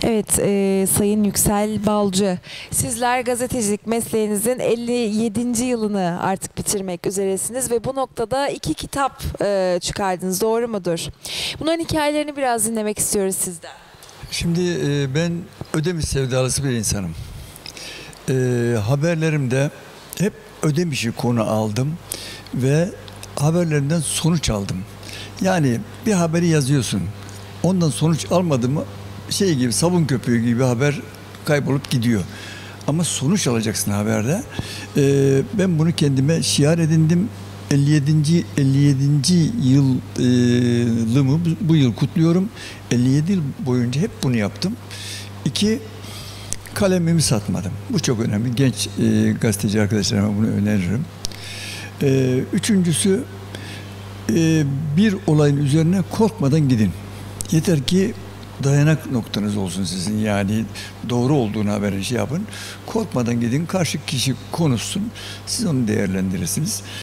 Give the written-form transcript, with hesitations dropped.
Evet, Sayın Yüksel Balcı, sizler gazetecilik mesleğinizin 57. yılını artık bitirmek üzeresiniz ve bu noktada 2 kitap çıkardınız, doğru mudur? Bunların hikayelerini biraz dinlemek istiyoruz sizden. Şimdi ben Ödemiş sevdalısı bir insanım. Haberlerimde hep Ödemiş'i konu aldım ve haberlerinden sonuç aldım. Yani bir haberi yazıyorsun, ondan sonuç almadın mı şey gibi, sabun köpüğü gibi haber kaybolup gidiyor. Ama sonuç alacaksın haberde. Ben bunu kendime şiar edindim. 57. yılımı bu yıl kutluyorum. 57 yıl boyunca hep bunu yaptım. İki, kalemimi satmadım. Bu çok önemli. Genç gazeteci arkadaşlarıma bunu öneririm. Üçüncüsü, bir olayın üzerine korkmadan gidin. Yeter ki dayanak noktanız olsun sizin, yani doğru olduğunu haberin şey yapın. Korkmadan gidin, karşı kişi konuşsun, siz onu değerlendirirsiniz.